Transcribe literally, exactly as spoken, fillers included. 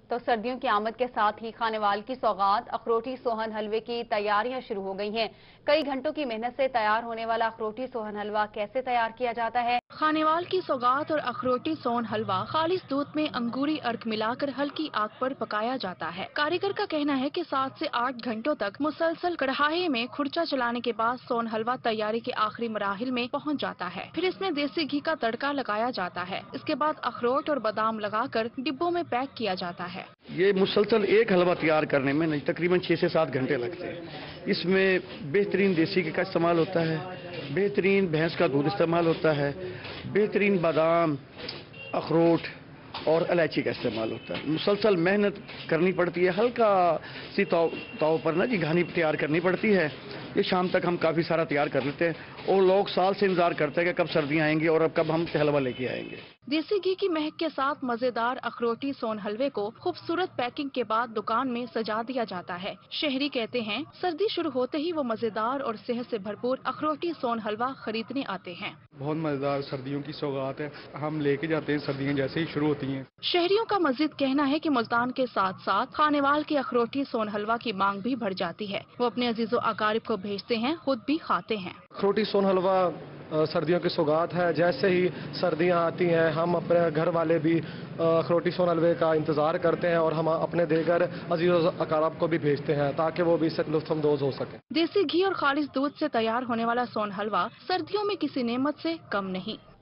تو سردیوں کی آمد کے ساتھ ہی خانیوال کی سوغات اخروٹی سوہن حلوے کی تیاریاں شروع ہو گئی ہیں۔ کئی گھنٹوں کی محنت سے تیار ہونے والا اخروٹی سوہن حلوہ کیسے تیار کیا جاتا ہے؟ خانیوال کی سوغات اور اخروٹی سوہن حلوہ خالص دودھ میں انگوری ارک ملا کر ہلکی آگ پر پکایا جاتا ہے۔ کاریگر کا کہنا ہے کہ سات سے آٹھ گھنٹوں تک مسلسل کڑھائی میں کھرچا چلانے کے بعد سوہن حلوہ تیاری کے آخری مراحل میں پہنچ جاتا ہے۔ پھر اس میں دیسی گھی کا تڑکا لگایا جاتا ہے۔ اس کے بعد اخروٹ اور بادام لگا کر ڈبوں میں پیک کیا جاتا ہے۔ یہ مسلسل ایک حلوہ تیار کرنے میں تقریباً چھ سے سات گھنٹے لگتے ہیں۔ اس میں بہترین دیسی گھی کا استعمال ہوتا ہے، بہترین بھینس کا دودھ استعمال ہوتا ہے، بہترین بادام، اخروٹ اور الائچی کا استعمال ہوتا ہے۔ مسلسل محنت کرنی پڑتی ہے، ہلکا سی تو تو پر نا جی گھانی تیار کرنی پڑتی ہے۔ یہ شام تک ہم کافی سارا تیار کر لیتے ہیں اور لوگ سال سے انتظار کرتے ہیں کہ کب سردیاں آئیں گی اور اب کب ہم حلوہ لے کے آئیں گے۔ دیسی گھی کی مہک کے ساتھ مزیدار اخروٹی سوہن حلوے کو خوبصورت پیکنگ کے بعد دکان میں سجا دیا جاتا ہے۔ شہری کہتے ہیں سردی شروع ہوتے ہی وہ مزیدار اور صحت سے بھرپور اخروٹی سوہن حلوہ خریدنے آتے ہیں۔ بہت مزیدار سردیوں کی سوغات ہے، ہم لے کے جاتے ہیں سردیاں جیسے ہی شروع ہوتی ہیں۔ شہریوں کا مزید کہنا ہے کہ ملتان کے ساتھ ساتھ خانیوال کی اخروٹی سوہن حلوہ کی مانگ بھی بڑھ جاتی ہے۔ وہ اپنے عزیز و اقارب کو بھیجتے ہیں، خود بھی کھاتے ہیں۔ اخروٹی سوہن حلوہ سردیوں کی سوغات ہے، جیسے ہی سردیاں آتی ہیں ہم اپنے گھر والے بھی اخروٹی سوہن حلوے کا انتظار کرتے ہیں اور ہم اپنے دیگر عزیز و اقارب کو بھی بھیجتے ہیں تاکہ وہ بھی اس سے لطف اندوز ہو سکیں۔ دیسی گھی اور خالص دودھ سے تیار ہونے والا سوہن حلوہ سردیوں میں کسی نعمت سے کم نہیں۔